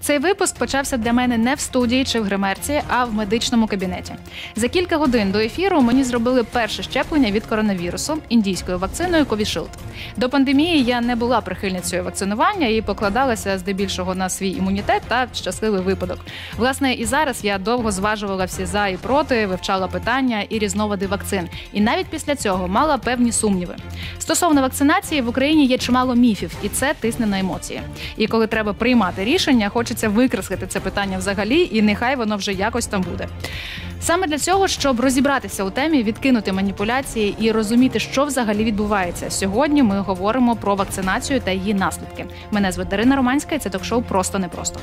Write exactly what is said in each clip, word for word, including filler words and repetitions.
Цей випуск почався для мене не в студії чи в гримерці, а в медичному кабінеті. За кілька годин до ефіру мені зробили перше щеплення від коронавірусу індійською вакциною Covishield. До пандемії я не була прихильницею вакцинування і покладалася здебільшого на свій імунітет та щасливий випадок. Власне, і зараз я довго зважувала всі за і проти, вивчала питання і різновиди вакцин. І навіть після цього мала певні сумніви. Стосовно вакцинації, в Україні є чимало міфів, і це тисне на емоції. І коли треба приймати рішення, хочеться викреслити це питання взагалі, і нехай воно вже якось там буде. Саме для цього, щоб розібратися у темі, відкинути маніпуляції і розуміти, що взагалі відбувається, сьогодні ми говоримо про вакцинацію та її наслідки. Мене звуть Дарина Романська, і це ток-шоу «Просто непросто».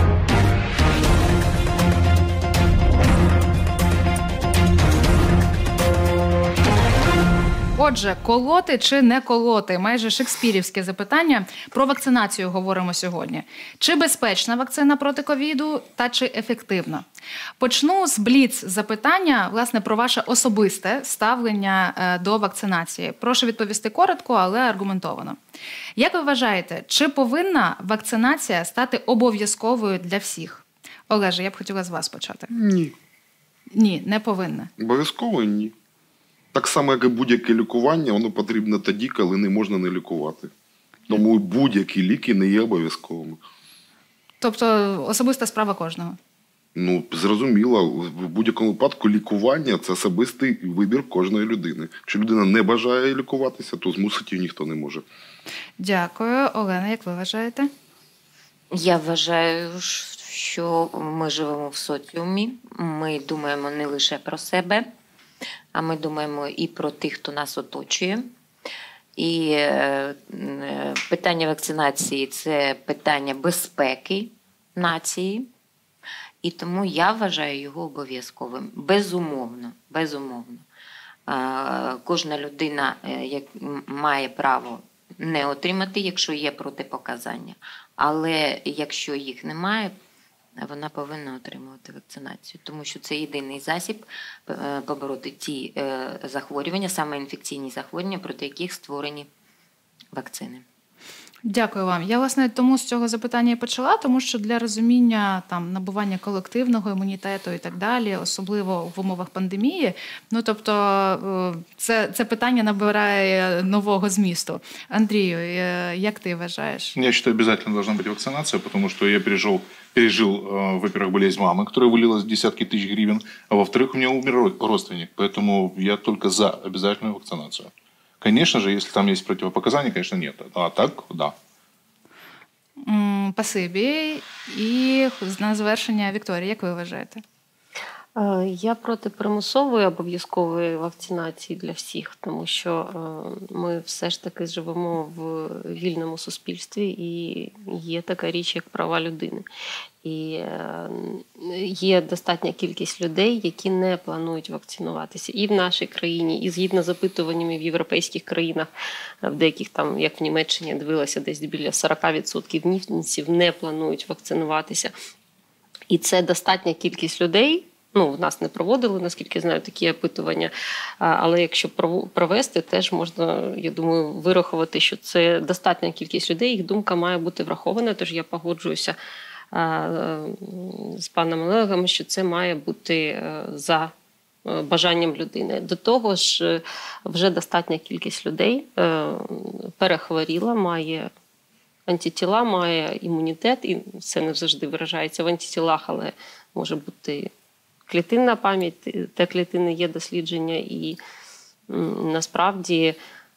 Отже, колоти чи не колоти? Майже шекспірівське запитання. Про вакцинацію говоримо сьогодні. Чи безпечна вакцина проти ковіду та чи ефективна? Почну з бліц-запитання, власне, про ваше особисте ставлення до вакцинації. Прошу відповісти коротко, але аргументовано. Як ви вважаєте, чи повинна вакцинація стати обов'язковою для всіх? Олеже, я б хотіла з вас почати. Ні. Ні, не повинна. Обов'язково ні. Так само, як і будь-яке лікування, воно потрібно тоді, коли не можна не лікувати. Тому будь-які ліки не є обов'язковими. Тобто особиста справа кожного? Ну, зрозуміло. В будь-якому випадку лікування – це особистий вибір кожної людини. Якщо людина не бажає лікуватися, то змусити її ніхто не може. Дякую. Олена, як ви вважаєте? Я вважаю, що ми живемо в соціумі. Ми думаємо не лише про себе, а ми думаємо і про тих, хто нас оточує. І е, питання вакцинації – це питання безпеки нації. І тому я вважаю його обов'язковим. Безумовно. Безумовно. Е, кожна людина е, має право не отримати, якщо є протипоказання. Але якщо їх немає, вона повинна отримувати вакцинацію, тому що це єдиний засіб побороти ті захворювання, саме інфекційні захворювання, проти яких створені вакцини. Дякую вам. Я, власне, тому з цього запитання і почала, тому що для розуміння там набування колективного імунітету і так далі, особливо в умовах пандемії, ну, тобто це, це питання набирає нового змісту. Андрію, як ти вважаєш? Я считаю, обязательно должна быть вакцинация, потому что я пережил, пережил, во-первых, болезнь мамы, которая вылилась в десятки тысяч гривен, а во-вторых, у меня умер родственник, поэтому я только за обязательную вакцинацию. Конечно же, если там есть противопоказания, конечно, нет. А так, да. Спасибі. І на завершення Вікторія, як ви вважаєте? Я проти примусової обов'язкової вакцинації для всіх, тому що ми все ж таки живемо в вільному суспільстві і є така річ, як права людини. І є достатня кількість людей, які не планують вакцинуватися і в нашій країні, і згідно з опитуваннями в європейських країнах, в деяких там, як в Німеччині, дивилася, десь біля сорок відсотків німців не планують вакцинуватися. І це достатня кількість людей. Ну, в нас не проводили, наскільки знаю, такі опитування, але якщо провести, теж можна, я думаю, вирахувати, що це достатня кількість людей, їх думка має бути врахована, тож я погоджуюся з паном Олегом, що це має бути за бажанням людини. До того ж, вже достатня кількість людей перехворіла, має антитіла, має імунітет, і це не завжди виражається в антитілах, але може бути клітинна пам'ять, те клітини є дослідження, і насправді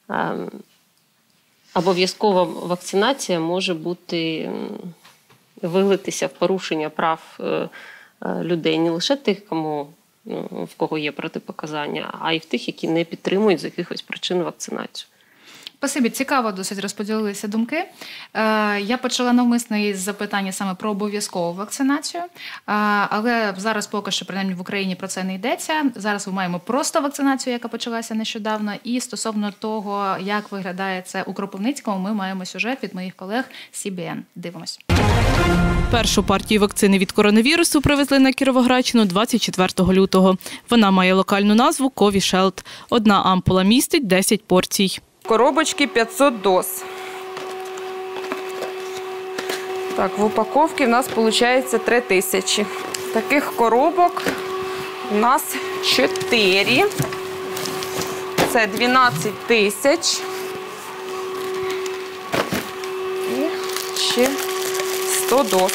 обов'язкова вакцинація може бути вилитися в порушення прав людей, не лише тих, кому, в кого є протипоказання, а й в тих, які не підтримують з якихось причин вакцинацію. Спасибі, цікаво досить розподілилися думки. Я почала навмисно із запитання саме про обов'язкову вакцинацію, але зараз поки що, принаймні в Україні, про це не йдеться. Зараз ми маємо просто вакцинацію, яка почалася нещодавно, і стосовно того, як виглядає це у Кропивницькому, ми маємо сюжет від моїх колег з Сі Бі Ен. Дивимось. Першу партію вакцини від коронавірусу привезли на Кіровоградщину двадцять четвертого лютого. Вона має локальну назву Covishield. Одна ампула містить десять порцій. В коробочці п'ятсот доз. Так, в упаковці в нас виходить три тисячі. Таких коробок у нас чотири. Це дванадцять тисяч. І ще сто доз.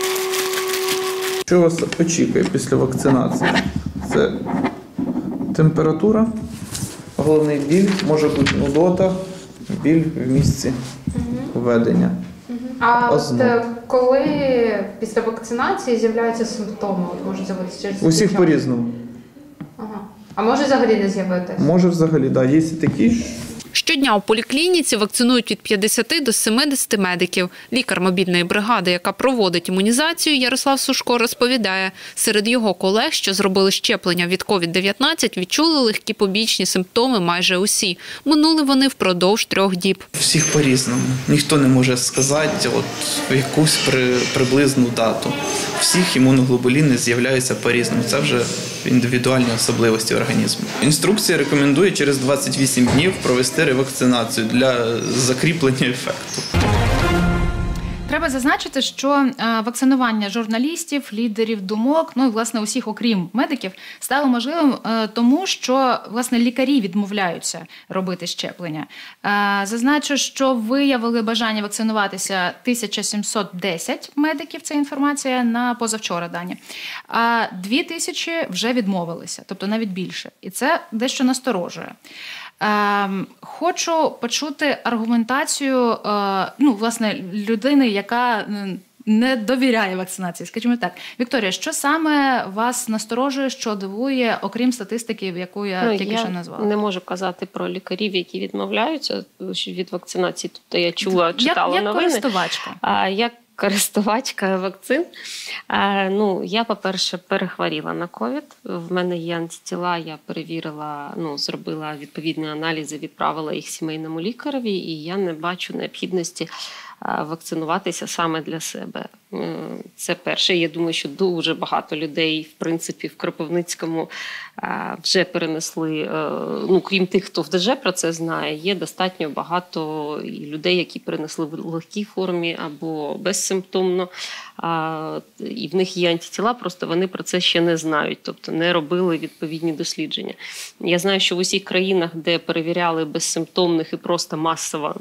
Що вас очікує після вакцинації? Це температура, головний біль, може бути нудота, біль в місці введення. А Ознак. от е, коли після вакцинації з'являються симптоми, от можуть з'явитися через У всіх час? по-різному. Ага. А може взагалі не з'явитися? Може взагалі, так, да, є і такі. Щодня у поліклініці вакцинують від п'ятдесяти до сімдесяти медиків. Лікар мобільної бригади, яка проводить імунізацію, Ярослав Сушко розповідає, серед його колег, що зробили щеплення від ковід дев'ятнадцять, відчули легкі побічні симптоми майже усі. Минули вони впродовж трьох діб. Всіх по-різному. Ніхто не може сказати от, якусь при, приблизну дату. Всіх імуноглобуліни з'являються по-різному. Це вже індивідуальні особливості організму. Інструкція рекомендує через двадцять вісім днів провести ревакцинацію для закріплення ефекту. Треба зазначити, що е, вакцинування журналістів, лідерів думок, ну і, власне, усіх, окрім медиків, стало можливим е, тому, що, власне, лікарі відмовляються робити щеплення. Е, зазначу, що виявили бажання вакцинуватися тисяча сімсот десять медиків, це інформація на позавчора дані, а дві тисячі вже відмовилися, тобто навіть більше. І це дещо насторожує. Ем, хочу почути аргументацію е, ну, власне, людини, яка не довіряє вакцинації, скажімо так. Вікторія, що саме вас насторожує, що дивує, окрім статистики, яку я ну, тільки я що назвала? Не можу казати про лікарів, які відмовляються від вакцинації. Тобто я чула, читала як, як новини. користувачка? А як користувачка вакцин. А, ну, я, по-перше, перехворіла на ковід. В мене є антитіла, я перевірила, ну, зробила відповідні аналізи, відправила їх сімейному лікареві, і я не бачу необхідності вакцинуватися саме для себе. Це перше. Я думаю, що дуже багато людей, в принципі, в Кропивницькому вже перенесли, ну, крім тих, хто в ДЖ про це знає, є достатньо багато і людей, які перенесли в легкій формі або безсимптомно, і в них є антитіла, просто вони про це ще не знають, тобто не робили відповідні дослідження. Я знаю, що в усіх країнах, де перевіряли безсимптомних і просто масово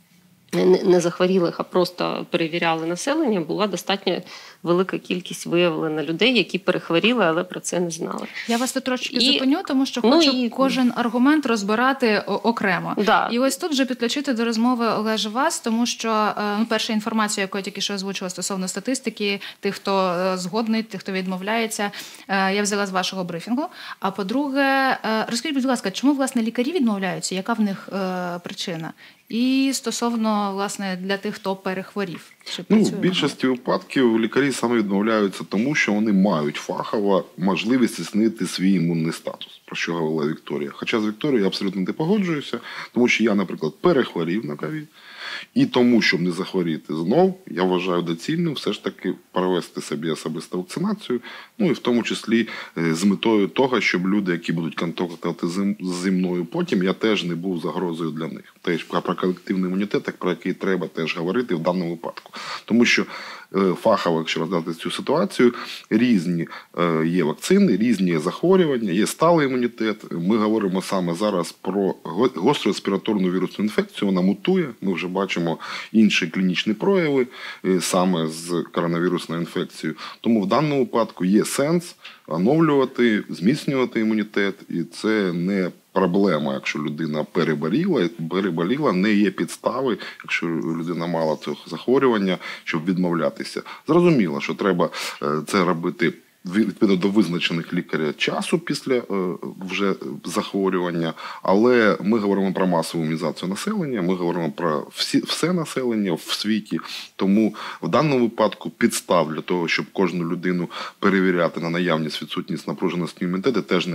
не захворілих, а просто перевіряли населення, була достатньо велика кількість виявлена людей, які перехворіли, але про це не знали. Я вас тут трошки і, зупиню, тому що ну, хочу і... кожен аргумент розбирати окремо. Да. І ось тут вже підключити до розмови, Олеже, вас, тому що, ну, перша інформація, яку я тільки що озвучила стосовно статистики, тих, хто згодний, тих, хто відмовляється, я взяла з вашого брифінгу. А по-друге, розкажіть, будь ласка, чому, власне, лікарі відмовляються? Яка в них причина? І стосовно, власне, для тих, хто перехворів. Ну, в більшості випадків лікарі саме відмовляються тому, що вони мають фахово можливість здійснити свій імунний статус, про що говорила Вікторія. Хоча з Вікторією я абсолютно не погоджуюся, тому що я, наприклад, перехворів на ковід. І тому, щоб не захворіти знов, я вважаю доцільним все ж таки провести собі особисту вакцинацію, ну і в тому числі з метою того, щоб люди, які будуть контактувати зі мною потім, я теж не був загрозою для них. Теж про колективний імунітет, так про який треба теж говорити в даному випадку. Тому що фахово, якщо роздати цю ситуацію, різні є вакцини, різні є захворювання, є сталий імунітет. Ми говоримо саме зараз про гостру респіраторну вірусну інфекцію, вона мутує, ми вже бачимо інші клінічні прояви саме з коронавірусною інфекцією. Тому в даному випадку є сенс оновлювати, зміцнювати імунітет, і це не проблема, якщо людина переболіла, переболіла, не є підстави, якщо людина мала це захворювання, щоб відмовлятися. Зрозуміло, що треба це робити відповідно до визначених лікаря часу після вже захворювання, але ми говоримо про масову імунізацію населення, ми говоримо про всі, все населення в світі, тому в даному випадку підстав для того, щоб кожну людину перевіряти на наявність, відсутність напруженості імунітету, теж немає.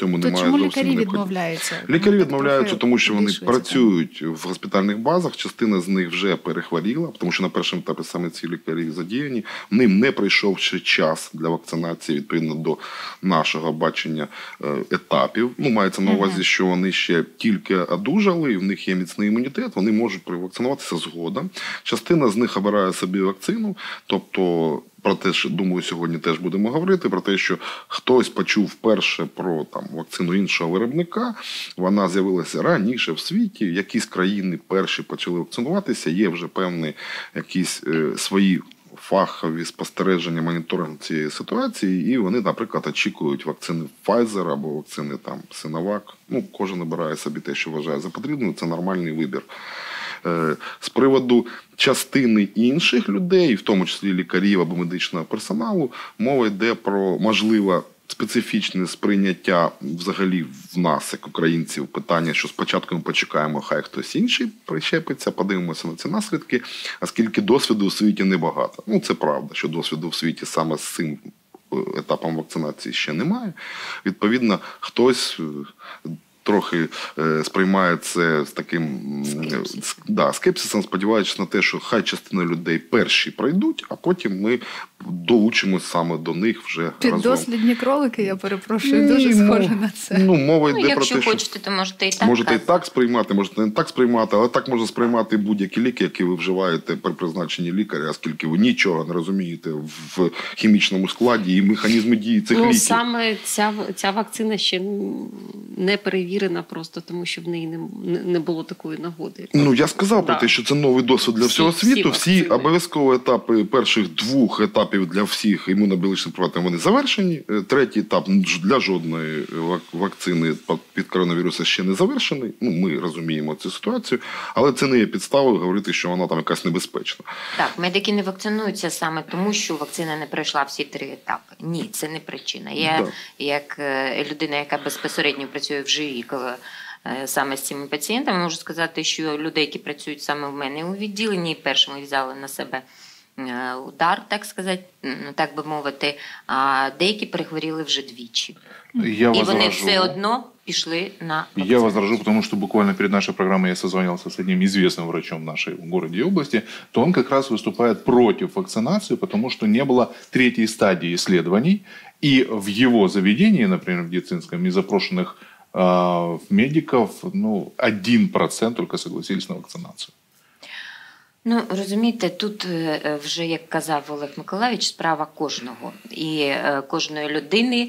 цьому То немає чому зовсім лікарі необхідності. відмовляються? Лікарі Ну, відмовляються, трохи тому що вони вирішується працюють в госпітальних базах, частина з них вже перехворіла, тому що на першому етапі саме ці лікарі задіяні. Ним не прийшов ще час для вакцинації відповідно до нашого бачення етапів. Ну, мається на увазі, що вони ще тільки одужали, в них є міцний імунітет, вони можуть привакцинуватися згодом. Частина з них обирає собі вакцину, тобто про те, що, думаю, сьогодні теж будемо говорити, про те, що хтось почув вперше про там, вакцину іншого виробника, вона з'явилася раніше в світі, якісь країни перші почали вакцинуватися, є вже певні якісь е, свої фахові спостереження, моніторинг цієї ситуації, і вони, наприклад, очікують вакцини Pfizer або вакцини там Sinovac. Ну, кожен обирає собі те, що вважає за потрібне, це нормальний вибір. З приводу частини інших людей, в тому числі лікарів або медичного персоналу, мова йде про, можливо, специфічне сприйняття взагалі в нас, як українців, питання, що спочатку ми почекаємо, хай хтось інший прищепиться, подивимося на ці наслідки, оскільки досвіду у світі небагато. Ну, це правда, що досвіду в світі саме з цим етапом вакцинації ще немає. Відповідно, хтось трохи е, сприймає це з таким скепсисом. Да, скепсисом, сподіваючись на те, що хай частина людей перші пройдуть, а потім ми долучимось саме до них вже разом. Піддослідні кролики, я перепрошую, дуже Ні, схоже мов, на це. Ну, мова йде Ну, про якщо те, хочете, то можете і так можете і казати. так сприймати, можете не так сприймати, але так можна сприймати будь-які ліки, які ви вживаєте при призначенні лікаря, оскільки ви нічого не розумієте в хімічному складі і механізмі дії цих Ну, ліків. саме ця, ця вакцина ще не перевірена просто, тому що в неї не, не було такої нагоди. Ну, я сказав про Да. те, що це новий досвід для Всі- всього світу. всі Всі, вакцини. обов'язково етапи перших двох етапів для всіх імунобіологічних препаратів вони завершені. Е, Третій етап для жодної вак- вакцини під коронавірусом ще не завершений. Ну, ми розуміємо цю ситуацію, але це не є підставою говорити, що вона там якась небезпечна. Так, медики не вакцинуються саме тому, що вакцина не пройшла всі три етапи. Ні, це не причина. Я, Да. як е, людина, яка безпосередньо працює в ЖІ, коли е, саме з цими пацієнтами, можу сказати, що людей, які працюють саме в мене у відділенні, першими взяли на себе е, удар, так сказати, ну, так би мовити, а деякі перехворіли вже двічі. Я І вони возражу. все одно пішли на Я вакцинацію. возражу, потому что буквально перед нашей программой я созвонился с одним известным врачом в нашей городе и области, то он как раз выступает против вакцинации, потому что не было третьей стадии исследований, и в его заведении, например, в медицинском, из запрошенных э, медиков, ну, один процент только согласились на вакцинацию. Ну, розумієте, тут е, вже, як казав Олег Миколайович, справа кожного. І е, кожної людини,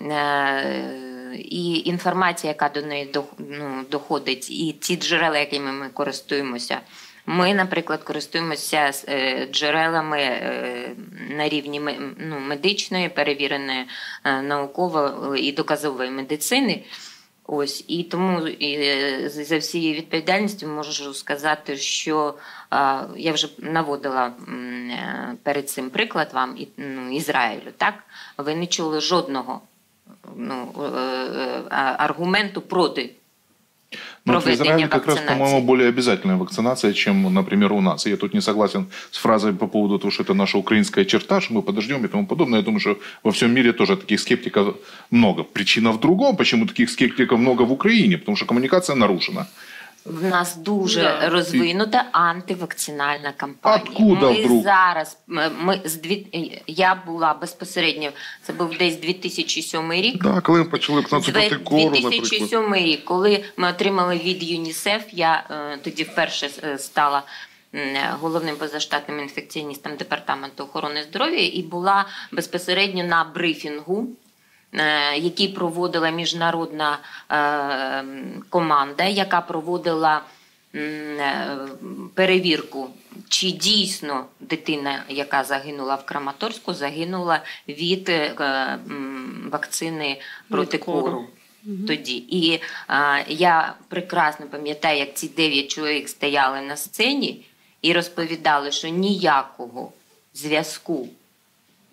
е, і інформація, яка до неї до, ну, доходить, і ті джерела, якими ми користуємося. Ми, наприклад, користуємося е, джерелами е, на рівні ну, медичної, перевіреної е, науково і доказової медицини. Ось, і тому і, за всією відповідальністю можу сказати, що а, я вже наводила м, перед цим приклад вам і, ну, Ізраїлю. Так? Ви не чули жодного ну, е, е, аргументу проти Но в проведення Израиле как раз, вакцинації. по-моему, более обязательная вакцинация, чем, например, у нас. И я тут не согласен с фразой по поводу того, что это наша украинская черта, что мы подождем и тому подобное. Я думаю, что во всем мире тоже таких скептиков много. Причина в другом, почему таких скептиков много в Украине, потому что коммуникация нарушена. В нас дуже Да. розвинута антивакцинальна кампанія. Откуда ми вдруг? зараз, ми, ми з дві, я була безпосередньо, це був десь дві тисячі сьомий рік. Да, коли ми почали вакцинацію проти кору, дві тисячі наприклад. сьомий рік, коли ми отримали від ЮНІСЕФ, я е, тоді вперше е, стала м, головним позаштатним інфекціоністом департаменту охорони здоров'я і була безпосередньо на брифінгу, е, який проводила міжнародна е, команда, яка проводила м, е, перевірку, чи дійсно дитина, яка загинула в Краматорську, загинула від е, м, вакцини проти Від кору. кору. Тоді. І а, я прекрасно пам'ятаю, як ці дев'ять чоловік стояли на сцені і розповідали, що ніякого зв'язку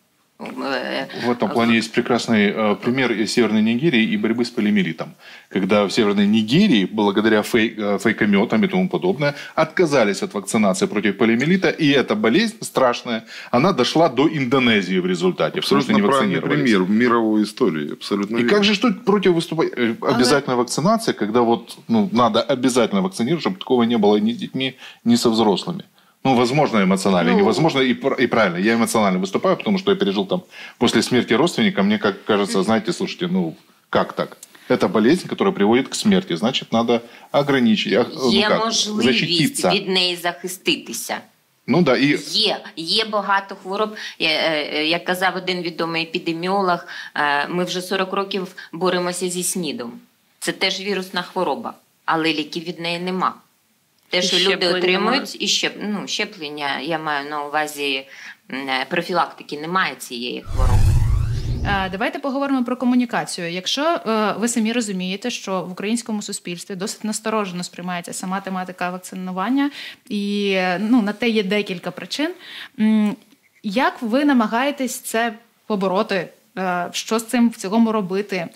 В этом плане есть прекрасный э, пример из Северной Нигерии и борьбы с полиомиелитом. Когда в Северной Нигерии, благодаря фейк, э, фейкометам и тому подобное, отказались от вакцинации против полиомиелита, и эта болезнь страшная, она дошла до Индонезии в результате. Абсолютно правильный пример в мировой истории. Абсолютно и верно. как же что против выступать? Обязательная вакцинация, когда вот, ну, надо обязательно вакцинировать, чтобы такого не было ни с детьми, ни со взрослыми. Ну, возможно, эмоционально, ну, невозможно и, и правильно. Я эмоционально выступаю, потому что я пережил там после смерти родственника. Мне как кажется, знаете, слушайте, ну, как так? Это болезнь, которая приводит к смерті. Значить, треба ограничити, ну, Є як, можливість защититися. від неї захиститися. Ну, да, і... Є, є багато хвороб. Як казав один відомий епідеміолог, ми вже сорок років боремося зі СНІДом. Це теж вірусна хвороба, але ліків від неї нема. Те, що люди отримують, і щеп... ну, щеплення, я маю на увазі профілактики, немає цієї хвороби. Давайте поговоримо про комунікацію. Якщо ви самі розумієте, що в українському суспільстві досить насторожено сприймається сама тематика вакцинування, і ну, на те є декілька причин, як ви намагаєтесь це побороти? Що з цим в цілому робити?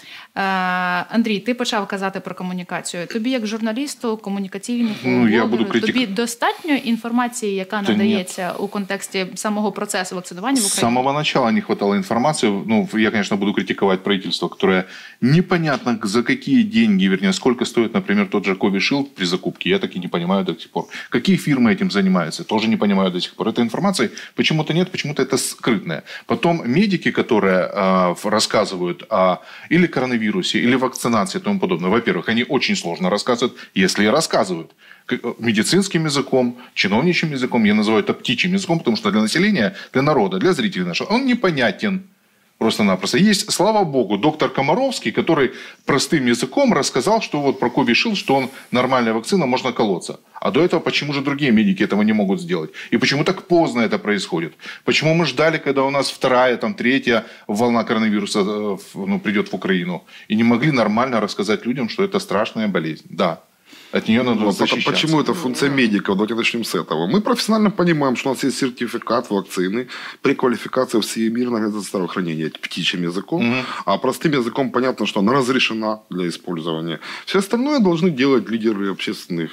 Андрій, ти почав казати про комунікацію. Тобі, як журналісту, комунікаційному ну, я буду блогеру, тобі достатньо інформації, яка Та надається нет. у контексті самого процесу вакцинування в Україні? С самого начала не хватало информации. Ну, я, конечно, буду критиковать правительство, которое непонятно за какие деньги, вернее, сколько стоит, например, тот же Covishield при закупке. Я так и не понимаю до сих пор. Какие фирмы этим занимаются, тоже не понимаю до сих пор. Этой информации почему-то нет, почему-то это скрытное. Потом медики, которые э, рассказывают о или коронавирусе, или вакцинации и тому подобное. Во-первых, они очень сложно рассказывают, если и рассказывают. Медицинским языком, чиновничьим языком, я называю это птичьим языком, потому что для населения, для народа, для зрителей нашего, он непонятен просто-напросто. Есть, слава богу, доктор Комаровский, который простым языком рассказал, что вот про Covishield, что он нормальная вакцина, можно колоться. А до этого почему же другие медики этого не могут сделать? И почему так поздно это происходит? Почему мы ждали, когда у нас вторая, там, третья волна коронавируса ну, придет в Украину, и не могли нормально рассказать людям, что это страшная болезнь? Да. От нее надо ну, защищаться. Почему это функция медиков? Давайте начнем с этого. Мы профессионально понимаем, что у нас есть сертификат вакцины при квалификации Всемирной организации здравоохранения птичьим языком, угу. А простым языком понятно, что она разрешена для использования. Все остальное должны делать лидеры общественных...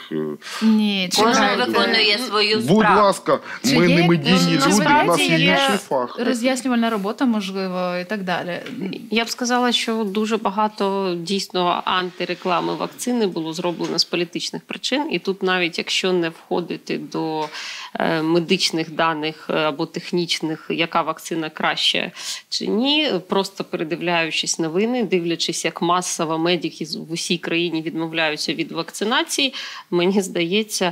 Ні, кожен виконує свою справу. Будь ласка, ми не медійні люди, у нас є інший фах. Роз'яснювальна робота, можливо, і так далі. Я б сказала, що дуже багато дійсно антиреклами вакцини було зроблено з політичних причин. І тут навіть якщо не входити до медичних даних або технічних, яка вакцина краще чи ні, просто передивляючись новини, дивлячись, як масово медики в усій країні відмовляються від вакцинації, мені здається,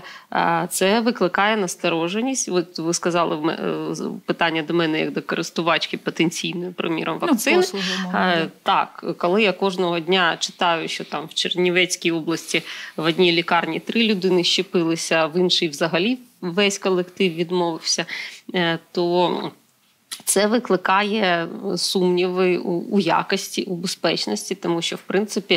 це викликає настороженість. От ви сказали питання до мене як до користувачки потенційної, приміром, вакцини. Ну, послуги, мовно. Так, коли я кожного дня читаю, що там в Чернівецькій області в одній лікарні три людини щепилися, в іншій взагалі весь колектив відмовився, то це викликає сумніви у якості, у безпечності, тому що, в принципі,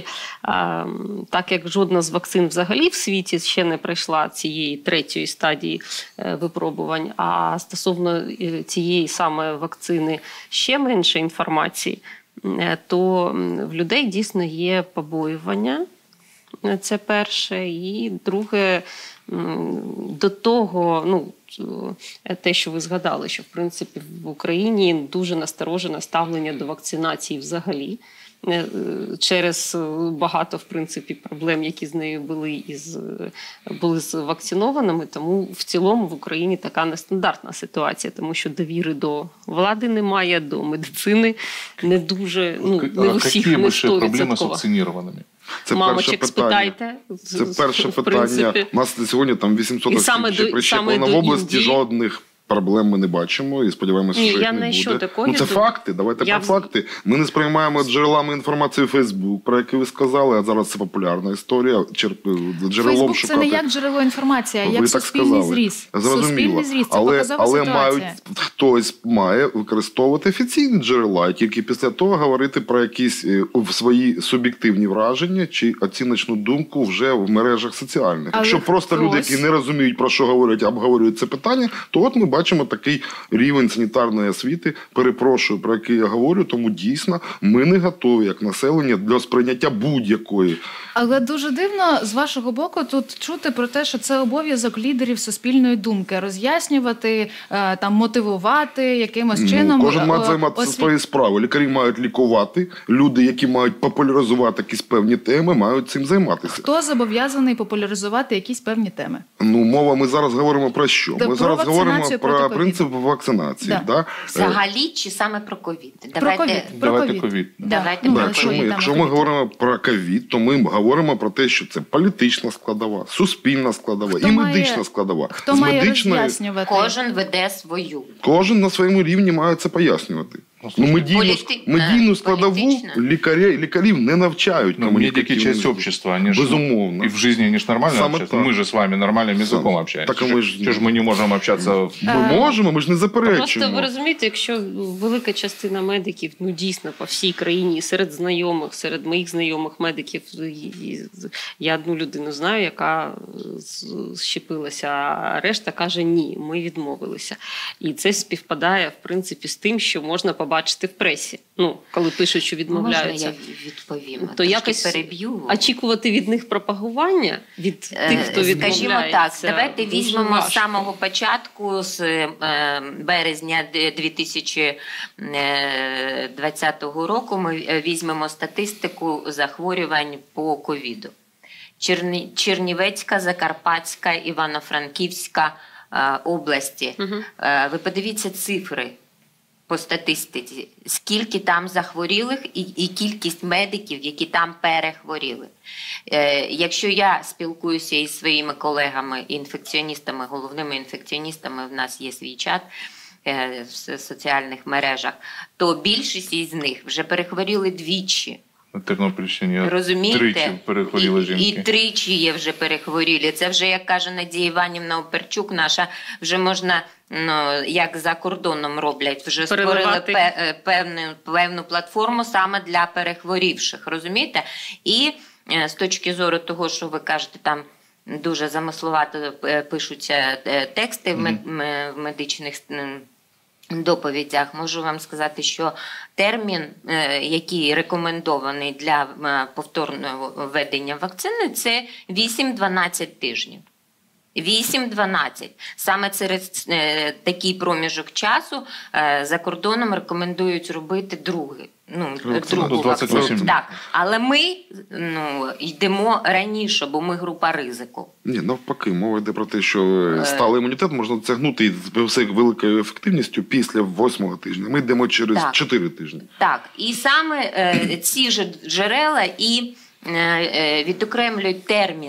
так як жодна з вакцин взагалі в світі ще не пройшла цієї третьої стадії випробувань, а стосовно цієї саме вакцини ще менше інформації, то в людей дійсно є побоювання. Це перше. І друге, до того, ну, те, що ви згадали, що, в принципі, в Україні дуже насторожене ставлення до вакцинації взагалі. Через багато, в принципі, проблем, які з нею були, із, були з вакцинованими. Тому в цілому в Україні така нестандартна ситуація, тому що довіри до влади немає, до медицини не дуже, ну, не в усіх, не сто відсотків. Проблеми з вакцинованими? Це Мамочек перше питання. спитайте. Це перше питання. У нас на сьогодні там вісімсот осіб прищеплено в області, жодних проблем ми не бачимо і сподіваємося, що їх не буде. Ну це факти, давайте я... про факти. Ми не сприймаємо джерелами інформації Фейсбук, про які ви сказали, а зараз це популярна історія. Джерелом Фейсбук це не як джерело інформації, а як суспільний зріз. Зрозуміло. Зріз, це але, показова але ситуація. мають, хтось має використовувати офіційні джерела, і тільки після того говорити про якісь свої суб'єктивні враження чи оціночну думку вже в мережах соціальних. Але Якщо просто хтось... люди, які не розуміють, про що говорять, обговорюють це питання, то от ми бачимо такий рівень санітарної освіти, перепрошую, про який я говорю, тому дійсно ми не готові, як населення, для сприйняття будь-якої. Але дуже дивно з вашого боку тут чути про те, що це обов'язок лідерів суспільної думки, роз'яснювати, там, мотивувати якимось чином. Ну, кожен має займатися освіт... своєю справою. Лікарі мають лікувати, люди, які мають популяризувати якісь певні теми, мають цим займатися. Хто зобов'язаний популяризувати якісь певні теми? Ну, мова, ми зараз говоримо про що? Та, ми про зараз говоримо про принцип ковіду. вакцинації. Да. Да? Взагалі чи саме про ковід? Про ковід. Давайте ковід. Да. Давайте Ну, про Якщо ковід. ми, якщо ми говоримо про ковід, то ми говоримо про те, що це політична складова, суспільна складова Хто і має- медична складова. Хто З має медичної- роз'яснювати? Кожен веде свою. Кожен на своєму рівні має це пояснювати. Ну, медійну, Політи- медійну е, складову політично. лікарі, лікарів не навчають. Ну, медики комунікативним. часть общества, они же Безумовно. и в жизни они же нормально Саме общаются. так. Мы же с вами нормальным языком Саме. общаемся. Так, а ми ж- Чего ж мы не можем общаться? Ми Е, можемо, ми ж не Просто заперечуємо. ви розумієте, якщо велика частина медиків, ну дійсно по всій країні, серед знайомих, серед моїх знайомих медиків, і- і я одну людину знаю, яка з- щепилася, а решта каже ні, ми відмовилися. І це співпадає в принципі з тим, що можна побачити в пресі. Ну, коли пишуть, що відмовляються. Можна я відповім? То Трошки якось переб'ю. очікувати від них пропагування, від тих, хто Е, відмовляється. Скажімо так, давайте дуже візьмемо важко. з самого початку, з е, березня дві тисячі двадцятого року, ми е, візьмемо статистику захворювань по ковіду. Черні, Чернівецька, Закарпатська, Івано-Франківська е, області. Угу. Е, ви подивіться цифри по статистиці, скільки там захворілих і, і кількість медиків, які там перехворіли. Е, якщо я спілкуюся із своїми колегами, інфекціоністами, головними інфекціоністами, в нас є свій чат е, в соціальних мережах, то більшість із них вже перехворіли двічі. На Тернопільщині Розумієте? тричі перехворіли і, жінки. І тричі є вже перехворілі. Це вже, як каже Надія Іванівна Оперчук, наша, вже можна, ну, як за кордоном роблять, вже створили Переливати. пе, певну, певну платформу саме для перехворівших, розумієте? І е, з точки зору того, що ви кажете, там дуже замисловато е, пишуться е, тексти в, мед, м- в медичних м, доповідях, можу вам сказати, що термін, е, який рекомендований для е, повторного введення вакцини, це вісім-дванадцять тижнів. вісім-дванадцять. Саме через е, такий проміжок часу е, за кордоном рекомендують робити другий. Ну, Вакцину другу до двадцять восьми. вакцину. Так, але ми ну, йдемо раніше, бо ми група ризику. Ні, навпаки, мова йде про те, що сталий імунітет можна досягнути з все великою ефективністю після восьмого тижня. Ми йдемо через Так. чотири тижні. Так, і саме е, ці ж джерела і е, е, відокремлюють термін,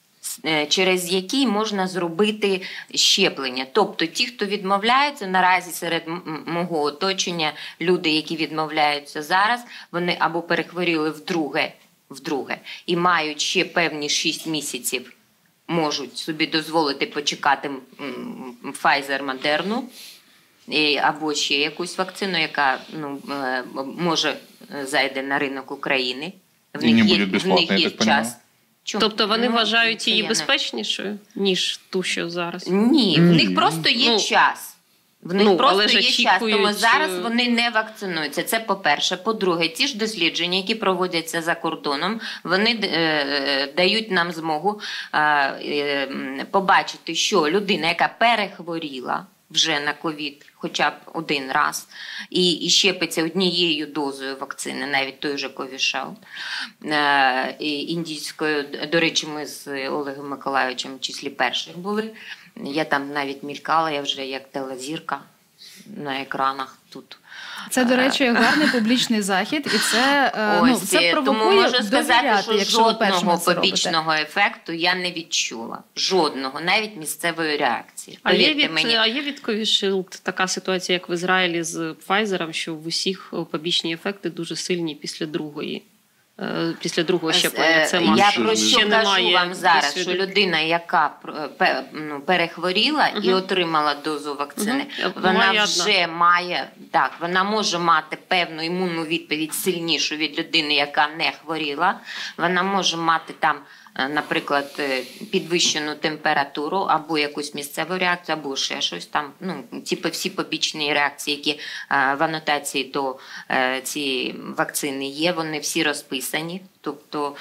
е, через який можна зробити щеплення. Тобто ті, хто відмовляються, наразі серед м- мого оточення, люди, які відмовляються зараз, вони або перехворіли вдруге, вдруге і мають ще певні шість місяців, можуть собі дозволити почекати м, м, Pfizer, Moderna, і- або ще якусь вакцину, яка ну, е, може е, зайде на ринок України. В І не є, буде в безплатно, них я є так понимаю? час. Чому? Тобто вони Ну, вважають це її я не- безпечнішою, ніж ту, що зараз? Ні, в них просто є Ну, час. В них ну, просто але ж є час, тому очікують, зараз е, вони не вакцинуються. Це по-перше. По-друге, ті ж дослідження, які проводяться за кордоном, вони е, дають нам змогу е, е, побачити, що людина, яка перехворіла вже на ковід хоча б один раз, і, і щепиться однією дозою вакцини, навіть той же Covishield, е, і індійською. До речі, ми з Олегом Миколайовичем в числі перших були. Я там навіть мількала, я вже як телезірка на екранах тут. Це, до речі, гарний публічний захід, і це, е, ну, Ось, це тому провокує можу сказати, довіряти, що якщо ви першими жодного це робите. побічного ефекту я не відчула. Жодного, навіть місцевої реакції. А є, Повірте від, мені. а є від Covishield така ситуація, як в Ізраїлі з Pfizer, що в усіх побічні ефекти дуже сильні після другої, е, після другого щеплення. Це Е, масово. Я про що Ще кажу немає вам зараз, досвіду. що людина, яка пр- пе- ну, перехворіла і Мгм. отримала дозу вакцини, Мгм. вона Має вже одна. має, так, вона може мати певну імунну відповідь сильнішу від людини, яка не хворіла. Вона може мати там наприклад, підвищену температуру або якусь місцеву реакцію, або ще щось там, ну, типу всі побічні реакції, які в анотації до цієї вакцини є, вони всі розписані. Тобто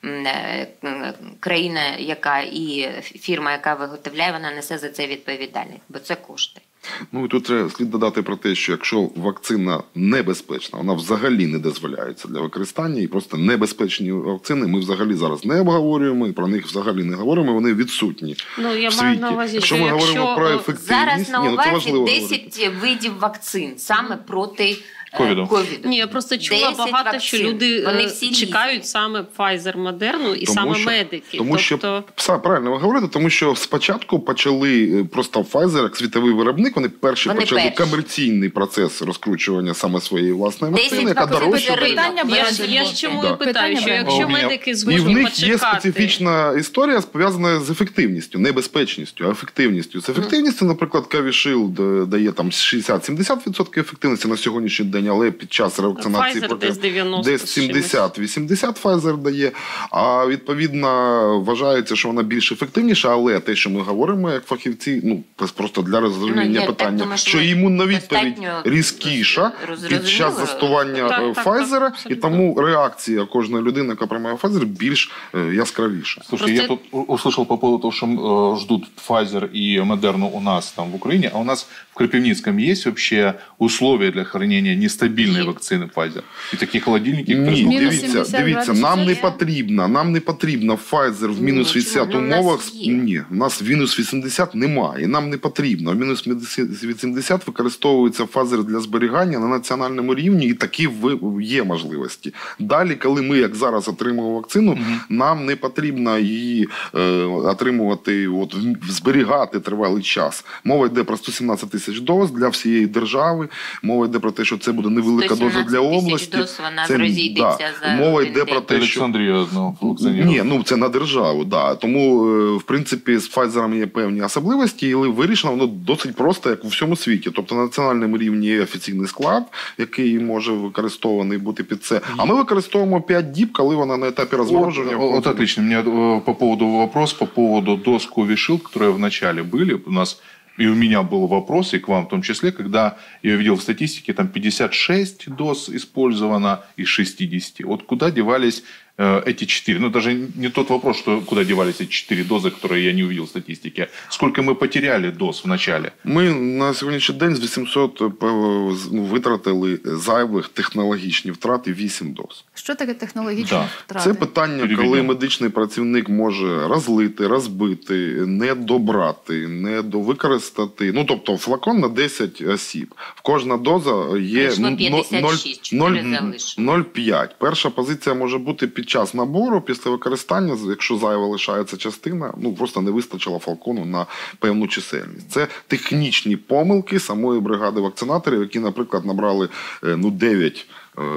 країна, яка і фірма, яка виготовляє, вона несе за це відповідальність, бо це кошти. Ну і тут треба слід додати про те, що якщо вакцина небезпечна, вона взагалі не дозволяється для використання, і просто небезпечні вакцини ми взагалі зараз не обговорюємо, і про них взагалі не говоримо, вони відсутні. Ну, я в маю світі. на увазі, якщо що ми якщо говоримо про ефективність, зараз на ні, ну, це увазі важливо десять говорити. видів вакцин саме проти Ковіду. ковіду. Ні, я просто чула десять багато, вакцин. що люди Вони е, всі чекають різні. саме Pfizer, Moderna і Тому саме що- медики. Тому що, тобто... все правильно ви говорите, тому що спочатку почали просто Pfizer, як світовий виробник, вони перші Вони почали перші. комерційний процес розкручування саме своєї власної десять вакцини, яка вакцин дорожча. подарили. Питання Я бренду. ж, я ж чому Да. і питаю, Питання що бренду. якщо У мене- медики І згодні в них почекати... є специфічна історія, пов'язана з ефективністю, не безпечністю, а ефективністю. З ефективністю, наприклад, Covishield дає там шістдесят-сімдесят відсотків ефективності на сьогоднішній день, але під час ревакцинації Pfizer проти десь дев'яносто десь сімдесят-вісімдесят Pfizer дає, а відповідно вважається, що вона більш ефективніша, але те, що ми говоримо як фахівці, ну просто для розуміння Ну, я так питання, думаю, що що ми імунна відповідь достатньо різкіша роз- під час розуміли. застосування Так, е, так, так, Pfizer, і абсолютно. тому реакція кожної людини, яка приймає Pfizer, більш е, яскравіша. Слушайте, я Просто- тут у- услышал по поводу того, что э, ждут Pfizer и Moderna у нас там в Украине, а у нас в Кропивницком есть вообще условия для хранения нестабильной Нет. вакцины Pfizer? И такие холодильники, которые... Ні, Мінус дивіться, сімдесят дивіться, градусів нам не є. потрібно, нам не потрібно Pfizer в Ні, мінус чому? вісімдесят Ну, у нас умовах. є. Ні, у нас в мінус вісімдесят немає, нам не потрібно. В мінус вісімдесят використовується Pfizer для зберігання на національному рівні, і такі ви- є можливості. Далі, коли ми, як зараз, отримуємо вакцину, нам не потрібно її е, отримувати, от, в- зберігати тривалий час. Мова йде про сто сімнадцять тисяч доз для всієї держави, мова йде про те, що це буде невелика доза для сто сімнадцять тисяч області. доз, вона Це- розійдеться да. за Мова один йде про день. те, що Олександрія ну, вакцинірує. ні, ну це на державу, да. Тому, е, в принципі, з Pfizer є певні особливості, але вирішено воно досить просто, як у всьому світі. Тобто на національному рівні є офіційний склад, який може використований бути під це. А ми використовуємо п'ять діб, коли вона на етапі розмороження. Вот, вот отлично. У меня э, по поводу вопрос, по поводу доз Covishield, которые в начале были. У нас и у меня был вопрос, и к вам в том числе, когда я видел в статистике, там пятьдесят шесть доз использовано из шестидесяти. Вот куда девались э, эти четыре? Ну, даже не тот вопрос, что куда девались эти четыре дозы, которые я не увидел в статистике. Сколько мы потеряли доз в начале? Ми на сьогоднішній день з вісімсот е, з- ну, витратили зайвих технологічні втрати вісім доз. Що таке технологічні Да. втрати? Це питання, Переведемо. коли медичний працівник може розлити, розбити, не добрати, не довикористати. Ну, тобто флакон на десять осіб. В кожна доза є Вийшло ну, п'ятдесят шість, чотири залишилось. нуль цілих п'ять. Перша позиція може бути під час набору, після використання, якщо зайва лишається частина, ну просто не вистачило флакону на певну чисельність. Це технічні помилки самої бригади вакцинаторів, які, наприклад, набрали е, ну, дев'ять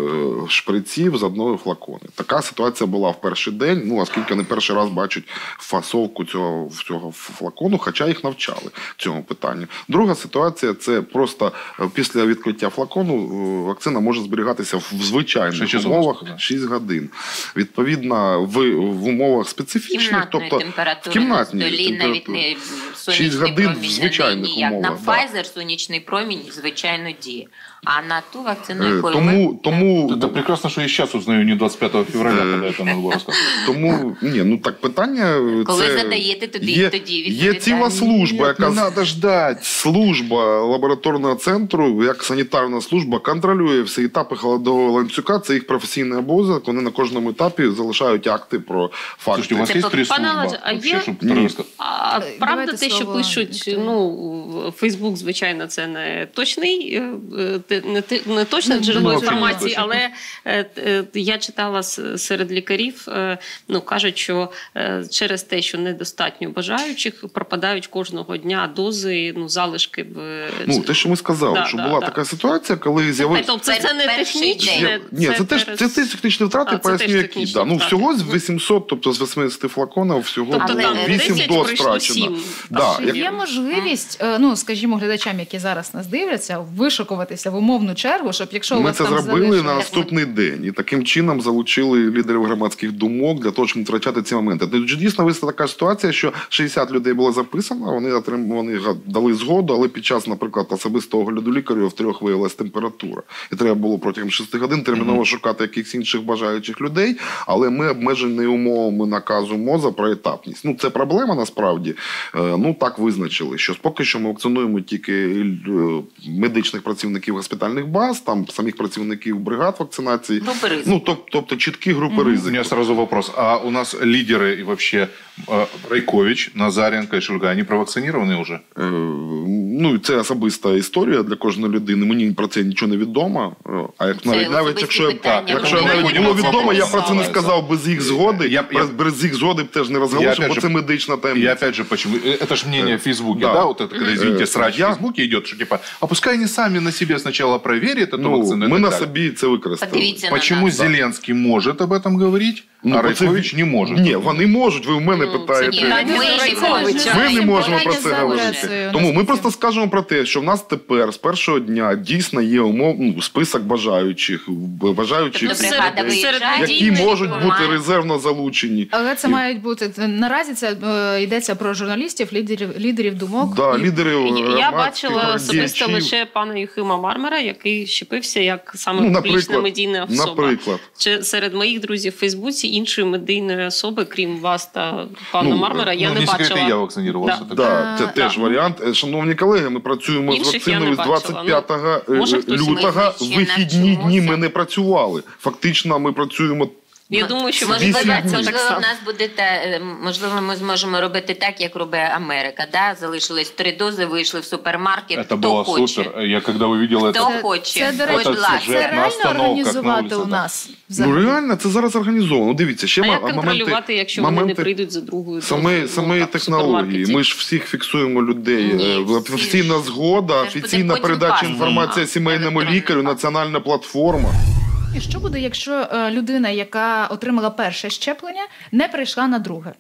е, шприців з одної флакони. Така ситуація була в перший день, ну, оскільки не перший раз бачать фасовку цього, цього флакону, хоча їх навчали цьому питанню. Друга ситуація – це просто е, після відкриття флакону е, вакцина може зберігатися в звичайних шість умовах годин, да. шість годин. Відповідно, в, в умовах специфічних, Кімнатної тобто температури в кімнатній на столі, навіть температурі. не шість сонячний годин в промінь звичайних не ніяк. На умовах, да. Pfizer сонячний промінь, звичайно, діє. А на ту вакцину, Е, якою Тому, ми... тому, Это прекрасно, что я сейчас узнаю, не двадцать пятого февраля, когда это надо было рассказывать. тому, ні, ну так питання, Коли це задаєте, тоді- є, тоді є відповідаєте. ціла служба, яка надо ждать. служба лабораторного центру, як санітарна служба, контролює всі етапи холодового ланцюга. Це їх професійний обов'язок. Вони на кожному етапі залишають акти про факти. Слушайте, у вас Це есть три Пане служба? Олеже, а Вообще, є- чтобы Ні. второй рассказать? А Давайте правда те, що слово пишуть, Вікторії. ну, Фейсбук, звичайно, це не точний, е, е, не, те- не точне джерело ну, інформації, точно. але е, е, я читала с- серед лікарів, е, ну, кажуть, що е, через те, що недостатньо бажаючих, пропадають кожного дня дози, ну, залишки в... Ну, те, що ми сказали, Да, що да, була да. така ситуація, коли з'явився... Тобто це, це не Перший технічне, день. Ні, це, теж перед- це теж технічні втрати, А, це поясню, теж які. технічні Да. Ну, втрати. всього з вісімсот, тобто з вісімдесят флаконів, всього Тобто Але там вісім десять доз пройшло втрачено. сім. Да, Чи як- є можливість, е, ну скажімо, глядачам, які зараз нас дивляться, вишукуватися в умовну чергу, щоб якщо у Ми вас це там зробили залишилось- на наступний день. І таким чином залучили лідерів громадських думок для того, щоб не втрачати ці моменти. Тут дійсно вийшла така ситуація, що шістдесят людей було записано, вони, отрим... вони дали згоду, але під час, наприклад, особистого огляду лікарів в трьох виявилась температура. І треба було протягом шести годин терміново mm-hmm. шукати якихось інших бажаючих людей, але ми обмежені умовами наказу МОЗа про етапність. Ну, це проблема насправді. Ну, так визначили, що поки що ми вакцинуємо тільки медичних працівників госпітальних баз, там самих працівників бригад вакцинації. Групи ризику. Ну, тобто, тобто чіткі групи mm-hmm. ризику. У меня сразу вопрос. А у нас лидеры и вообще э, Райкович, Назаренко и Шульга, они провакцинированы уже? Е, ну, це особиста історія для кожної людини. Мені про це нічого не відомо. А як Це навіть, навіть якщо, питання. так, якщо Ми навіть не було можемо відомо, я про це не написати. сказав без їх згоди. Я- я- без, без їх згоди б теж не розголошував, бо же- це медична И таємниця. опять же, почему? Это же мнение в Фейсбуке, да. да, вот это, когда, извините, Э, срач в я- Фейсбуке идет, что типа, а пускай они сами на себе сначала проверят эту Ну, вакцину. и ми так на далее. собі це використали. Подивіться на Почему нас. Зеленский может об этом говорить, Ну, а бо це- Райкович не может? Ні, вони можуть, ви в мене Ну, це питаєте. Ні, Ні, ми ну, не Райковича. можемо. Ми не можемо про це Питання говорити. загрозою, Тому ми наскільки. просто скажемо про те, що в нас тепер з першого дня дійсно є умов, ну, список бажаючих, бажаючих, Тобто бригада людей, виїжджає, які і можуть ми бути маємо. резервно залучені. Але це І- мають бути наразі. Це е, йдеться про журналістів, лідерів, лідерів думок. Да, І- лідерів Я громадських бачила особисто діячів. лише пана Юхима Мармера, який щепився як саме Ну, публічна наприклад, медійна особа. наприклад. Чи серед моїх друзів в Фейсбуці іншої медійної особи, крім вас та пана Ну, Мармера, я Ну, не не секрет, бачила. и я вакцинировался. Да. так. Да, це А, теж да. варіант. Е, Шановні колеги, ми працюємо з Інших я вакциною не з бачила. двадцять п'ятого Ну, може, хтось лютого. ми ще Вихідні дні навчимося. ми не працювали. Фактично ми працюємо. Я думаю, що Можливо, вісім можливо, днів. так можливо, в само. нас буде та, е, можливо, ми зможемо робити так, як робить Америка. Да? Залишилось три дози, вийшли в супермаркет. Это Хто было хоче? супер. Я когда увидел Хто это... хоче? Це, до речі, Будь Це ласка. це сюжетна реально остановка, організувати як на у вулиці, нас. Ну взагалі? реально, це зараз організовано. Дивіться, ще А ма- як моменти, контролювати, якщо вони не моменти прийдуть за другою Самі, дозою? самі Ну, так, в технології. супермаркеті. Ми ж всіх фіксуємо людей. Ні, Е, всі Офіційна ж. згода, Це ж буде офіційна потім передача паспорт. інформації А, сімейному електронний лікарю, паспорт. національна платформа. І що буде, якщо е, людина, яка отримала перше щеплення, не прийшла на друге?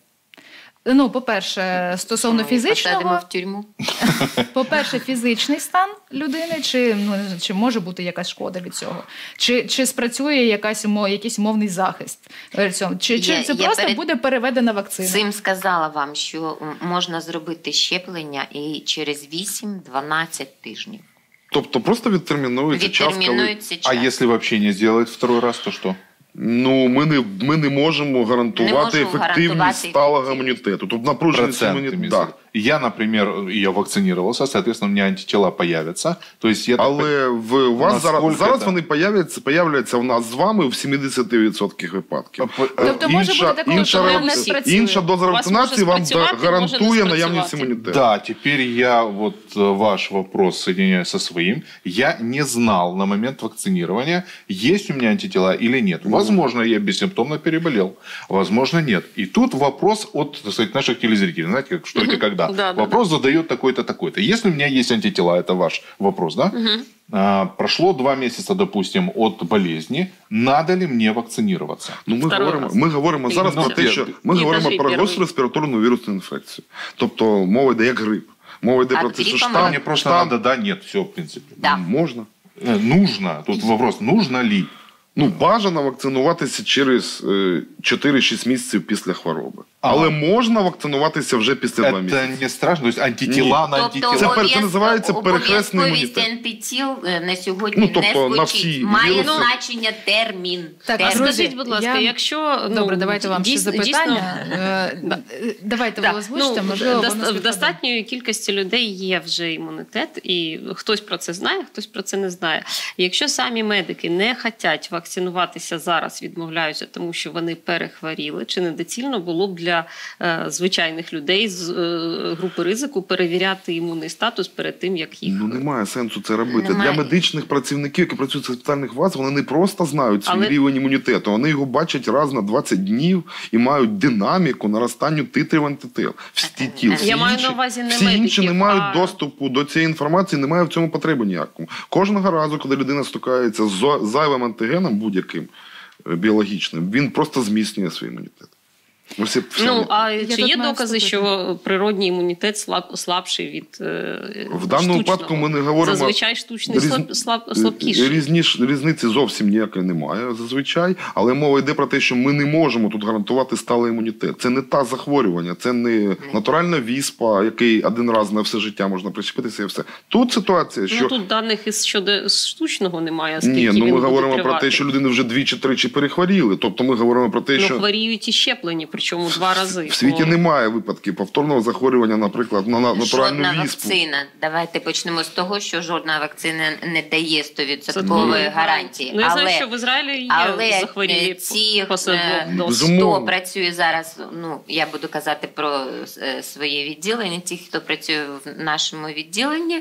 Ну, по-перше, стосовно Ми посадимо фізичного, в тюрму. по-перше, фізичний стан людини, чи, ну, не знаю, чи може бути якась шкода від цього? Чи, чи спрацює якась, умо- якийсь умовний захист? е, цьому? Чи, чи Я- це я просто перед буде переведена вакцина? Цим сказала вам, що м, можна зробити щеплення і через вісім-дванадцять тижнів. Тобто просто відтермінується час, коли... Відтермінується час. А если вообще не сделает второй раз, то что? Ну, ми не, ми не можемо гарантувати Не можемо ефективність гарантувати сталого ефективність. імунітету. Тобто напруженість Процент імунітету. имеется в Да. виду. Я, например, я вакцинировался, соответственно, у меня антитела появятся. То есть я так Але в вас зараз, Наскільки зараз це? вони появляться, появляться в нас з вами в сімдесят відсотків випадків. П- Тобто може бути такого, інша, що вона не рак- спрацює. інша доза У вас вакцинації може вам спрацювати, може не гарантує наявність спрацювати. імунітету. Да, теперь я вот э, ваш вопрос соединяю со своим. Я не знал на момент вакцинирования, есть у меня антитела или нет. Возможно, я бессимптомно переболел, возможно, нет. И тут вопрос от, так сказать, наших телезрителей. Знаете, как что это когда? Да, да, Вопрос задает такой-то, такой-то. Если у меня есть антитела, это ваш вопрос, да? А, прошло два месяца, допустим, от болезни. Надо ли мне вакцинироваться? Ну, ми Второй говоримо, раз. ми говоримо зараз Ну, про те, я- що ми Ні, говоримо навіть про перший. гостру респіраторну вірусну інфекцію. Тобто мова йде як грип. Мова йде А про те, що грипом штам, Мне просто штам надо, да, нет, все, в принципе. Да. можна. Э, Нужно. Тут вопрос, нужно ли? Ну, бажано вакцинуватися через е, чотири-шість місяців після хвороби. Ага. Але можна вакцинуватися вже після два місяці. Это не страшно? То есть антитела на антитела? Це пер- це обов'язково- називається перехресний обов'язковість імунітет. антитіл е, на сьогодні Ну, тобто не на звучить. всі Має віруси. значення термін. Так, А термін. друзі, скажіть, будь ласка, я- якщо ну, Добре, давайте вам ще дійсно- запитання. дійсно- Е, Да. е, Давайте ви Так, озвучте, ну, можливо, доста- воно в співпадає. достатньої кількості людей є вже імунітет, і хтось про це знає, хтось про це не знає. І якщо самі медики не хочуть вакцинуватися зараз, відмовляються, тому що вони перехворіли, чи недоцільно було б для е, звичайних людей з е, групи ризику перевіряти імунний статус перед тим, як їх. Ну, немає сенсу це робити. Немає. Для медичних працівників, які працюють в госпітальних базах, вони не просто знають свій Але- рівень імунітету, вони його бачать раз на двадцять днів і мають динаміку наростанню титрів антител. Всі ті, всі Я маю інші, на увазі не всі інші не медиків, мають а- доступу до цієї інформації, немає в цьому потреби ніякому. Кожного разу, коли людина стикається з зо- зайвим антигеном будь-яким е, біологічним, він просто зміцнює свій імунітет. Всі, всі, Ну, а Я чи тут є маю докази, вступити. що природній імунітет слаб, слабший від е, В даному штучного? випадку ми не говоримо... Зазвичай штучний Різ- слаб, слаб, слабкіший. Різні, різниці зовсім ніякої немає зазвичай, але мова йде про те, що ми не можемо тут гарантувати сталий імунітет. Це не та захворювання, це не натуральна віспа, який один раз на все життя можна причепитися і все. Тут ситуація, що... Ну, тут даних із щодо штучного немає, скільки Ні, ну він ми буде говоримо тривати. про те, що людини вже двічі-тричі перехворіли. Тобто ми говоримо про те, Ну, що хворіють і щеплені, причому два рази. в світі Тому- немає випадків повторного захворювання, наприклад, на на- натуральну Жодна віспу. вакцина. Давайте почнемо з того, що жодна вакцина не дає сто Це відсотків добре. гарантії. Ну, я але, знаю, що в Ізраїлі є але захворілі е, ці, посадок е, досить. Безумовно. хто працює зараз, ну, я буду казати про е, своє відділення, ті, хто працює в нашому відділенні,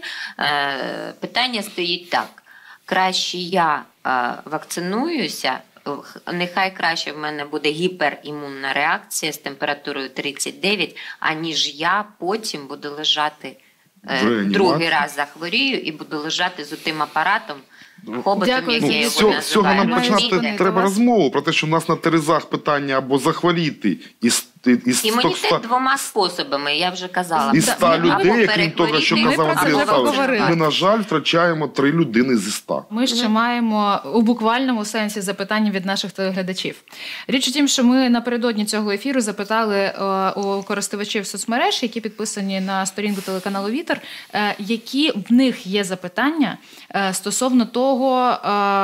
е, питання стоїть так. Краще я е, вакцинуюся, нехай краще в мене буде гіперімунна реакція з температурою тридцять дев'ять, аніж я потім буду лежати, В е, реанімації. другий раз захворію і буду лежати з отим апаратом, хоботом, Дякую як за Ну, я відповідь. його з цього, з цього називаю. нам Маю починати зупинити треба вас. розмову про те, що в нас на терезах питання або захворіти із, із Імунітет ста- двома способами, я вже казала. із ста Або людей, крім того, що перехворіти, казав Ми про це Андрій вже Олександрович, поговорили. ми, на жаль, втрачаємо три людини зі ста. Ми ще маємо у буквальному сенсі запитання від наших телеглядачів. Річ у тім, що ми напередодні цього ефіру запитали е, у користувачів соцмереж, які підписані на сторінку телеканалу Вітер, е, які в них є запитання е, стосовно того, е,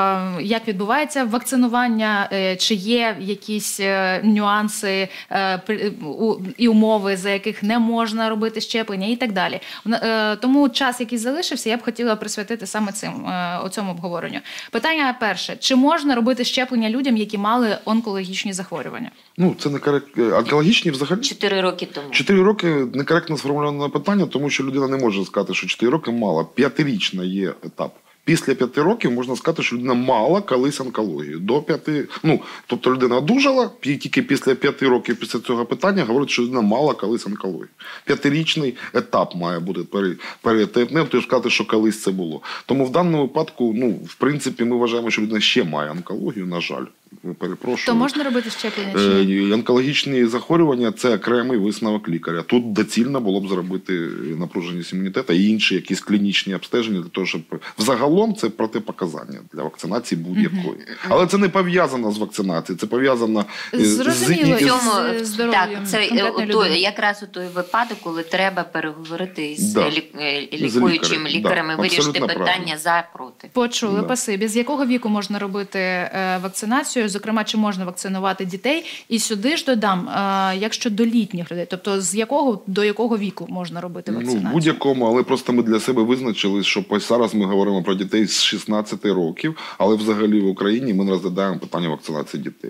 як відбувається вакцинування, е, чи є якісь е, нюанси е, при- у- і умови, за яких не можна робити щеплення, і так далі. Е, Тому час, який залишився, я б хотіла присвятити саме цим е, у цьому обговоренню. Питання перше: чи можна робити щеплення людям, які мали онкологічні захворювання? Ну, це не корект... онкологічні взагалі. Чотири роки тому. Чотири роки некоректно сформульоване питання, тому що людина не може сказати, що чотири роки мало. П'ятирічна є етап. Після п'яти років можна сказати, що людина мала колись онкологію. До п'яти, ну, тобто людина одужала, і тільки після п'яти років після цього питання говорить, що людина мала колись онкологію. П'ятирічний етап має бути перед, перед тим, тобто сказати, що колись це було. Тому в даному випадку, ну, в принципі, ми вважаємо, що людина ще має онкологію, на жаль. Перепрошую. То можна робити щеплення чи ні? Е, Онкологічні захворювання – це окремий висновок лікаря. Тут доцільно було б зробити напруженість імунітету і інші якісь клінічні обстеження для того, щоб взагалом це протипоказання для вакцинації будь-якої. Але це не пов'язано з вакцинацією, це пов'язано е, Зрозуміло. з, І із- Цьому- Цьому, з здоров'ям так, це конкретної у той, людини. якраз у той випадок, коли треба переговорити з Да. лі- е, З лікуючим лікарем, лікарем да, і вирішити абсолютно питання правильно. за проти. Почули, Да. пасибі. З якого віку можна робити е, вакцинацію? Зокрема, чи можна вакцинувати дітей? І сюди ж додам, е, якщо до літніх людей, тобто з якого до якого віку можна робити Ну, в вакцинацію? будь-якому, але просто ми для себе визначили, що ось зараз ми говоримо про дітей з шістнадцяти років, але взагалі в Україні ми не розглядаємо питання вакцинації дітей.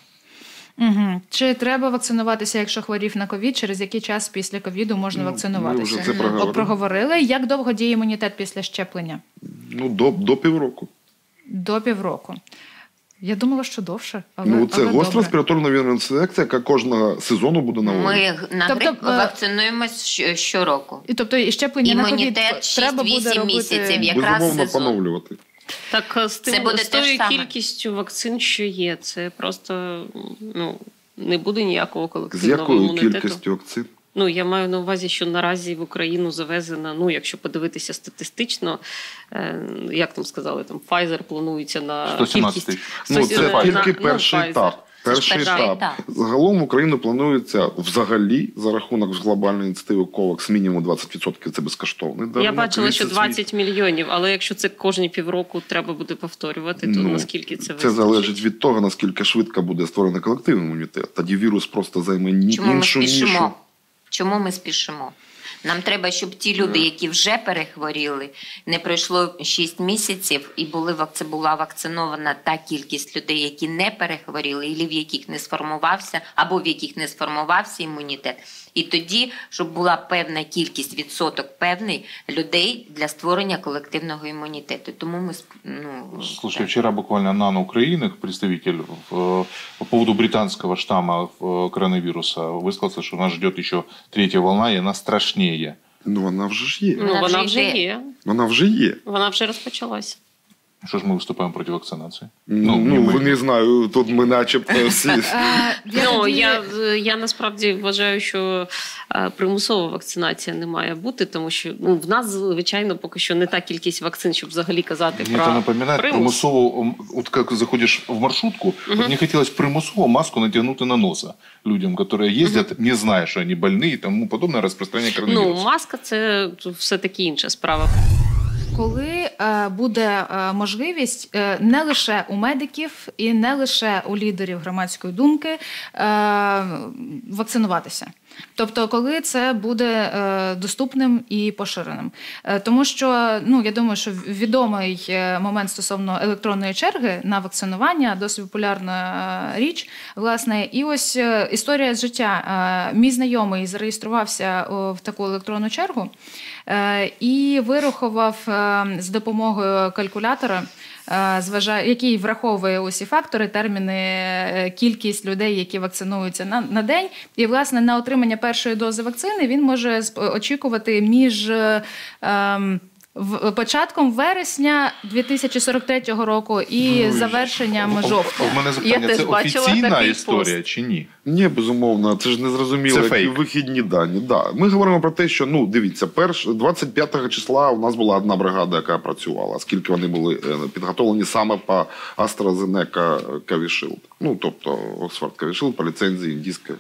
Угу. Чи треба вакцинуватися, якщо хворів на ковід? Через який час після ковіду можна Ну, вакцинуватися? ми вже це проговорили. О, проговорили. Як довго діє імунітет після щеплення? Ну, до, до півроку. До півроку. Я думала, що довше, але, Ну, це але гостра добре. респіраторна вірусна інфекція, яка кожного сезону буде на Ми вулиці. на Тобто, грип е, вакцинуємось щ- щороку. І тобто і щеплення на ковід Імунітет треба буде шість-вісім робити... місяців. Якраз Безумовно, сезон. поновлювати. Так а з, Це тим, буде з те ж тою саме. кількістю вакцин, що є, це просто ну, не буде ніякого З колективного якою імунітету. кількістю вакцин? Ну, я маю на увазі, що наразі в Україну завезено, ну, якщо подивитися статистично, е, як там сказали, там Pfizer планується на сто сімнадцять кількість... тисяч. Ну, сто- це на- тільки ну, перший Pfizer. етап. Перший перший етап. етап. Загалом в Україну планується взагалі за рахунок глобальної ініціативи ковакс мінімум двадцять відсотків це безкоштовний. Я дарунок. бачила, що Місяць двадцять мільйонів, але якщо це кожні півроку треба буде повторювати, то Ну, наскільки це Це вистачить? залежить від того, наскільки швидко буде створений колективний імунітет. Тоді вірус просто займе ні- Чому ми іншу нішу. спішимо? Чому ми спішимо? Нам треба, щоб ті люди, які вже перехворіли, не пройшло шість місяців і були вакци- була вакцинована та кількість людей, які не перехворіли, і в яких не сформувався, або в яких не сформувався імунітет. І тоді, щоб була певна кількість, відсоток певний людей для створення колективного імунітету. Тому ми сп- ну, Слушай, так. вчера буквально НАНО Украины, представитель э, по поводу британского штамма э, коронавируса, высказался, что нас ждет еще третья волна, и она страшнее. Ну, вона вже ж є. Ну, Вона вона вже вже йде. є. Вона вже є. Вона вже розпочалась. Что ж мы выступаем против вакцинации? Ну, не ну мы. не знаю, тут ми начебто всі. Е, я Ну, тоді- я, я насправді вважаю, що е, примусова вакцинація не має бути, тому що ну, в нас, звичайно, поки що не та кількість вакцин, щоб взагалі казати Мне про это напоминает примус. примусово, вот как заходишь в маршрутку, вот мне хотелось примусово маску натянуть на носа людям, которые ездят, не зная, что они больны и тому подобное, распространение коронавируса. Ну, маска – це все-таки інша справа. Коли е, буде е, можливість е, не лише у медиків і не лише у лідерів громадської думки е, вакцинуватися? Тобто, коли це буде е, доступним і поширеним. Е, тому що, ну, я думаю, що відомий е, момент стосовно електронної черги на вакцинування, досить популярна е, річ, власне. І ось е, історія з життя. Е, мій знайомий зареєструвався о, в таку електронну чергу е, і вирахував е, з допомогою калькулятора, зважає, який враховує усі фактори, терміни, кількість людей, які вакцинуються на, на день. І, власне, на отримання першої дози вакцини він може очікувати між ем, в, початком вересня дві тисячі сорок третього року і Ну, завершенням У жовтня. мене Я запитання, теж це бачила офіційна такий історія пост. чи ні? Ні, безумовно, це ж не зрозуміло, Це які фейк. вихідні дані. Да. Ми говоримо про те, що, ну, дивіться, перш, двадцять п'ятого числа у нас була одна бригада, яка працювала, оскільки вони були е, підготовлені саме по AstraZeneca Covishield. Ну, тобто, Oxford Covishield по ліцензії індійської.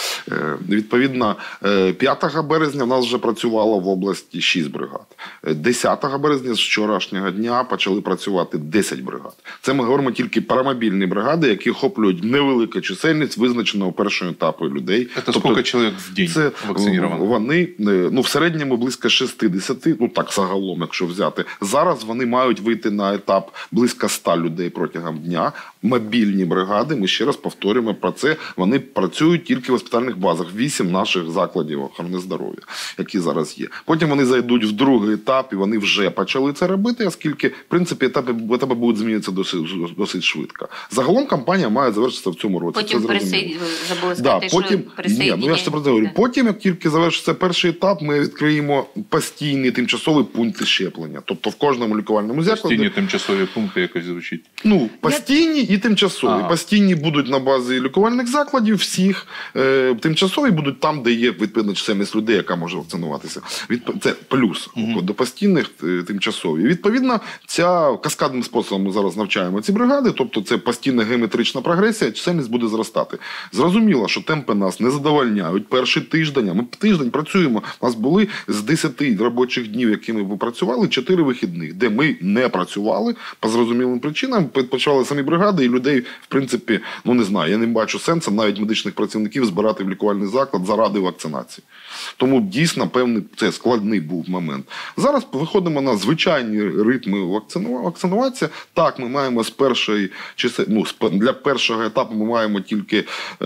Е, відповідно, е, п'ятого березня в нас вже працювало в області шість бригад. Е, десятого березня з вчорашнього дня почали працювати десять бригад. Це ми говоримо тільки про мобільні бригади, які охоплюють невелику чисельність визначеного першого етапу людей. Це скільки чоловік в день Це вакцинованих? вони, ну, в середньому близько шістдесят, ну так загалом, якщо взяти. Зараз вони мають вийти на етап близько ста людей протягом дня. Мобільні бригади, ми ще раз повторюємо про це, вони працюють тільки в госпітальних базах. Вісім наших закладів охорони здоров'я, які зараз є. Потім вони зайдуть в другий етап, і вони вже почали це робити, оскільки, в принципі, етапи, етапи будуть змінюватися досить, досить швидко. Загалом кампанія має завершитися в цьому році. Потім це пересид... зрозуміло. забули Да, сказати, потім, що присоединення. ні, ну я ж це про це говорю. Потім, як тільки завершиться перший етап, ми відкриємо постійний тимчасовий пункт щеплення. Тобто в кожному лікувальному закладі. Постійні тимчасові пункти якось звучить. Ну, постійні і тимчасові. Ага. Постійні будуть на базі лікувальних закладів всіх. Е, тимчасові будуть там, де є відповідна чисельність людей, яка може вакцинуватися. Відп... Це плюс. Угу. До постійних е, тимчасові. Відповідно, ця каскадним способом ми зараз навчаємо ці бригади, тобто це постійна геометрична прогресія, чисельність буде зростати. Зрозуміло, що темпи нас не задовольняють. Перший тиждень, а ми тиждень працюємо. У нас були з десяти робочих днів, якими ми працювали, чотири вихідних, де ми не працювали по зрозумілим причинам, почали самі бригади, і людей, в принципі, ну не знаю, я не бачу сенсу навіть медичних працівників збирати в лікувальний заклад заради вакцинації. Тому дійсно певний це складний був момент. Зараз виходимо на звичайні ритми вакцинуватися. Так, ми маємо з першої ну, для першого етапу ми маємо тільки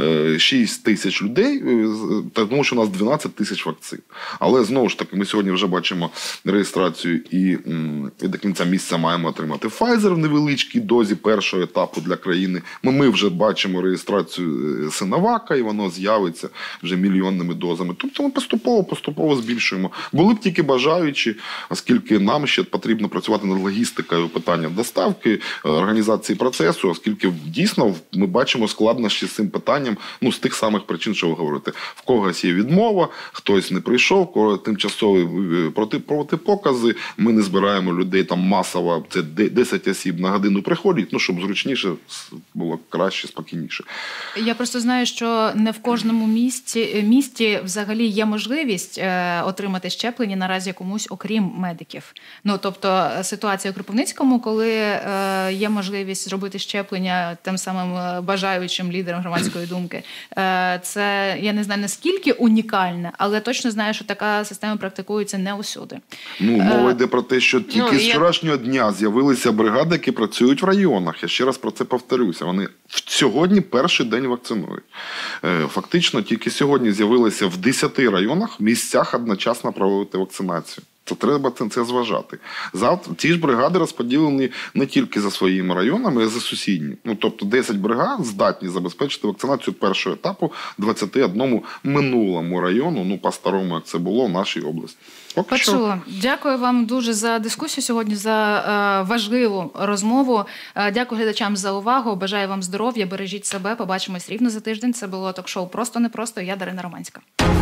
шість тисяч людей, тому що у нас дванадцять тисяч вакцин. Але знову ж таки, ми сьогодні вже бачимо реєстрацію і, і до кінця місяця маємо отримати Pfizer в невеличкій дозі першого етапу для країни. Ми, ми вже бачимо реєстрацію Sinovac, і воно з'явиться вже мільйонними дозами. Тобто ми поступово, поступово збільшуємо. Були б тільки бажаючі, оскільки нам ще потрібно працювати над логістикою питання доставки, організації процесу, оскільки дійсно ми бачимо складнощі з цим питанням, ну, з тих самих причин, що ви говорите. В когось є відмова, хтось не прийшов, в кого тимчасові проти, протипокази, ми не збираємо людей там масово, це десять осіб на годину приходять, ну, щоб зручніше було краще, спокійніше. Я просто знаю, що не в кожному місті, місті взагалі є можливість е, отримати щеплення наразі комусь, окрім медиків. Ну, тобто ситуація у Кропивницькому, коли е, є можливість зробити щеплення тим самим бажаючим лідерам громадської думки, е, це, я не знаю, наскільки унікальне, але точно знаю, що така система практикується не усюди. Ну, мова йде про те, що тільки ну, з я... вчорашнього дня з'явилися бригади, які працюють в районах. Я ще раз про це повторюся. Вони сьогодні перший день вакцинують. Фактично, тільки сьогодні з'явилися в десяти районах в місцях одночасно проводити вакцинацію. То треба це зважати. Завтра ті ж бригади розподілені не тільки за своїми районами, а й за сусідні. Ну, тобто десять бригад здатні забезпечити вакцинацію першого етапу двадцяти одному минулому району, ну, по-старому, як це було в нашій області. Поки що... Почула. Дякую вам дуже за дискусію сьогодні, за е, важливу розмову. Е, дякую глядачам за увагу. Бажаю вам здоров'я, бережіть себе. Побачимось рівно за тиждень. Це було ток-шоу «Просто непросто». Я Дарина Романська.